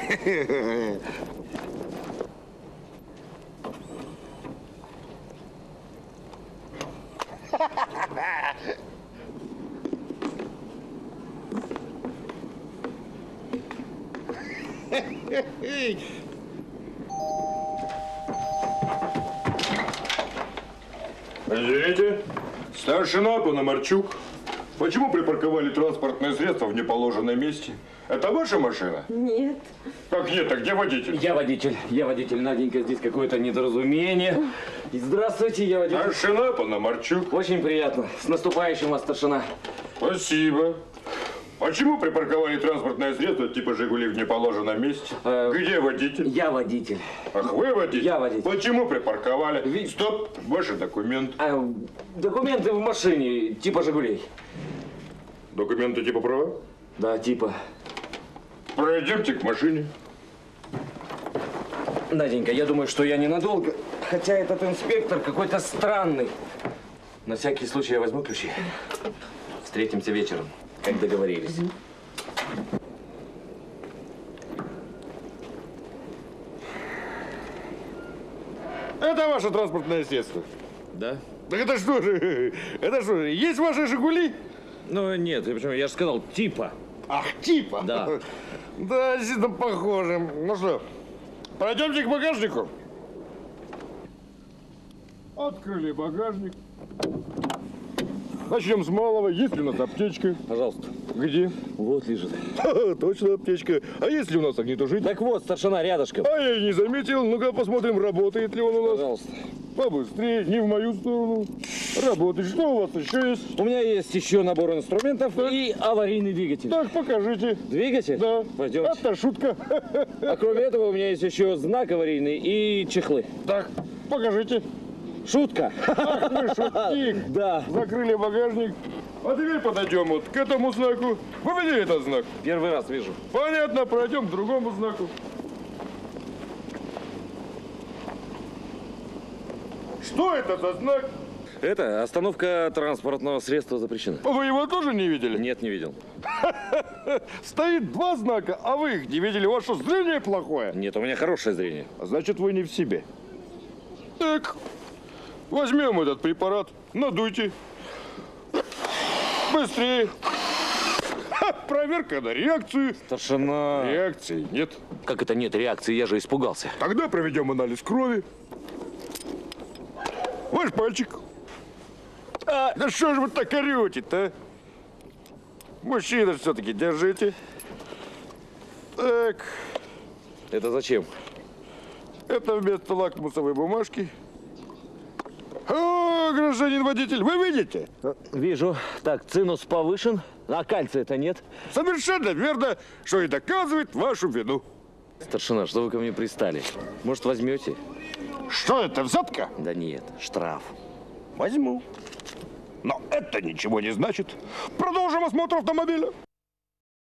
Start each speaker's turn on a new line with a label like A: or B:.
A: Извините, старшина Пономарчук. Почему припарковали транспортное средство в неположенном месте? Это ваша машина?
B: Нет.
A: Как нет? А где водитель?
C: Я водитель. Наденька, здесь какое-то недоразумение. Здравствуйте, я водитель.
A: Старшина Пономарчук.
C: Очень приятно. С наступающим вас, старшина.
A: Спасибо. Почему припарковали транспортное средство типа «Жигули» в неположенном месте? Где водитель?
C: Я водитель.
A: Ах, вы водитель?
C: Я водитель.
A: Почему припарковали? Стоп, ваши документы.
C: Документы в машине, типа «Жигулей».
A: Документы типа права?
C: Да, типа.
A: Пройдемте к машине.
C: Наденька, я думаю, что я ненадолго. Хотя этот инспектор какой-то странный. На всякий случай я возьму ключи. Встретимся вечером, как договорились.
A: Это ваше транспортное средство?
C: Да?
A: Так это что же? Это что же? Есть ваши «Жигули»?
C: Ну, нет, почему? Я же сказал, типа.
A: Ах, типа?
C: Да.
A: Да, действительно похоже. Ну что, пойдемте к багажнику. Открыли багажник. Начнем с малого. Есть ли у нас аптечка?
C: Пожалуйста.
A: Где?
C: Вот лежит.
A: Точно аптечка. А есть ли у нас огнетушитель?
C: Так вот, старшина рядышком.
A: А я и не заметил. Ну-ка посмотрим, работает ли он у нас.
C: Пожалуйста.
A: Побыстрее, не в мою сторону. Работает. Что у вас еще есть?
C: У меня есть еще набор инструментов и аварийный двигатель.
A: Так, покажите.
C: Двигатель?
A: Да.
C: Пойдемте.
A: Это шутка.
C: А кроме этого у меня есть еще знак аварийный и чехлы.
A: Так, покажите.
C: Шутка.
A: Ах вы шутник.
C: Да.
A: Закрыли багажник. А теперь подойдем вот к этому знаку. Вы видели этот знак?
C: Первый раз вижу.
A: Понятно, пройдем к другому знаку. Что это за знак?
C: Это остановка транспортного средства запрещена.
A: Вы его тоже не видели?
C: Нет, не видел.
A: Стоит два знака, а вы их не видели. Ваше зрение плохое.
C: Нет, у меня хорошее зрение.
A: Значит, вы не в себе. Так, возьмем этот препарат, надуйте. Быстрее. Ха, проверка на реакцию.
C: Старшина.
A: Реакции нет.
C: Как это нет реакции? Я же испугался.
A: Тогда проведем анализ крови. Ваш пальчик. Да что же вы так орете-то? Мужчина все-таки держите. Так.
C: Это зачем?
A: Это вместо лакмусовой бумажки. О, гражданин водитель, вы видите?
C: Вижу. Так, цинус повышен, а кальция-то нет.
A: Совершенно верно, что и доказывает вашу вину.
C: Старшина, что вы ко мне пристали? Может, возьмете?
A: Что это, взятка?
C: Да нет, штраф.
A: Возьму. Но это ничего не значит. Продолжим осмотр автомобиля.